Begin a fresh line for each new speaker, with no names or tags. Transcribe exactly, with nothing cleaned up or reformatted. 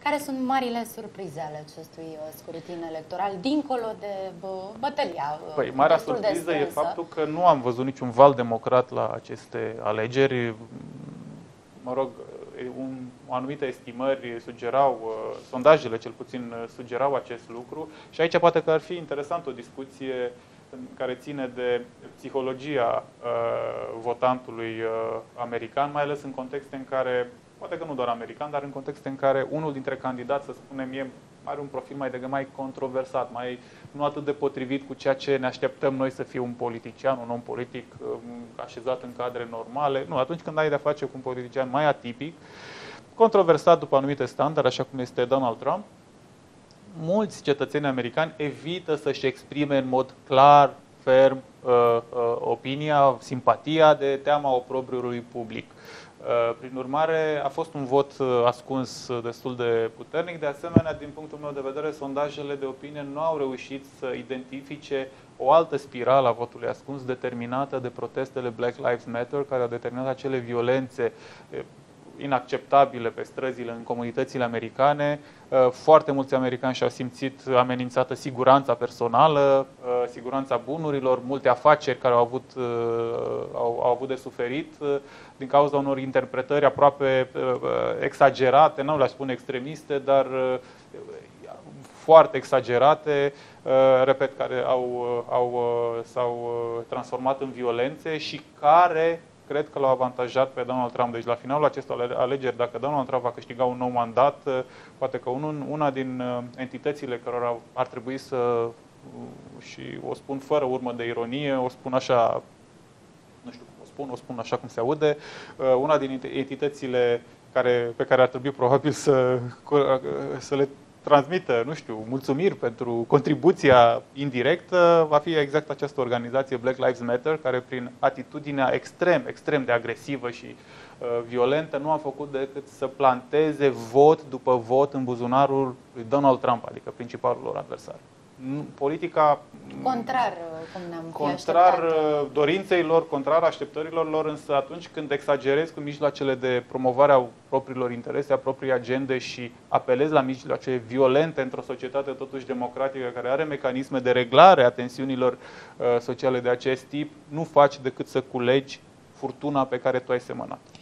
Care sunt marile surprize ale acestui scrutin electoral, dincolo de bătălia?
Păi, marea surpriză e faptul că nu am văzut niciun val democrat la aceste alegeri. Mă rog, un, anumite estimări sugerau, uh, sondajele cel puțin sugerau acest lucru și aici poate că ar fi interesant o discuție care ține de psihologia uh, votantului uh, american, mai ales în contexte în care, poate că nu doar american, dar în contexte în care unul dintre candidați, să spunem, e, are un profil mai degrabă mai controversat, mai nu atât de potrivit cu ceea ce ne așteptăm noi să fie un politician, un om politic um, așezat în cadre normale. Nu, atunci când ai de-a face cu un politician mai atipic, controversat după anumite standarde, așa cum este Donald Trump, mulți cetățeni americani evită să-și exprime în mod clar, ferm, uh, uh, opinia, simpatia de teama oprobriului public. Uh, prin urmare, a fost un vot uh, ascuns destul de puternic. De asemenea, din punctul meu de vedere, sondajele de opinie nu au reușit să identifice o altă spirală a votului ascuns determinată de protestele Black Lives Matter, care au determinat acele violențe uh, inacceptabile pe străzile în comunitățile americane. Foarte mulți americani și-au simțit amenințată siguranța personală, siguranța bunurilor, multe afaceri care au avut, au, au avut de suferit din cauza unor interpretări aproape exagerate, nu le-aș spune extremiste, dar foarte exagerate, repet, care au, au, s-au transformat în violențe și care cred că l-au avantajat pe Donald Trump. Deci la finalul acestor alegeri, dacă Donald Trump va câștiga un nou mandat, poate că unul, una din entitățile care ar trebui să, și o spun fără urmă de ironie, o spun așa, nu știu cum o spun, o spun așa cum se aude, una din entitățile care, pe care ar trebui probabil să, să le transmită, nu știu, mulțumiri pentru contribuția indirectă, va fi exact această organizație Black Lives Matter, care prin atitudinea extrem, extrem de agresivă și uh, violentă nu a făcut decât să planteze vot după vot în buzunarul lui Donald Trump, adică principalul lor adversar. Politica
contrar, cum ne-am fi
contrar
așteptat.
dorinței lor, contrar așteptărilor lor, însă atunci când exagerezi cu mijloacele de promovare a propriilor interese, a proprii agende și apelezi la mijloace violente într-o societate totuși democratică care are mecanisme de reglare a tensiunilor uh, sociale de acest tip, nu faci decât să culegi furtuna pe care tu ai semănat.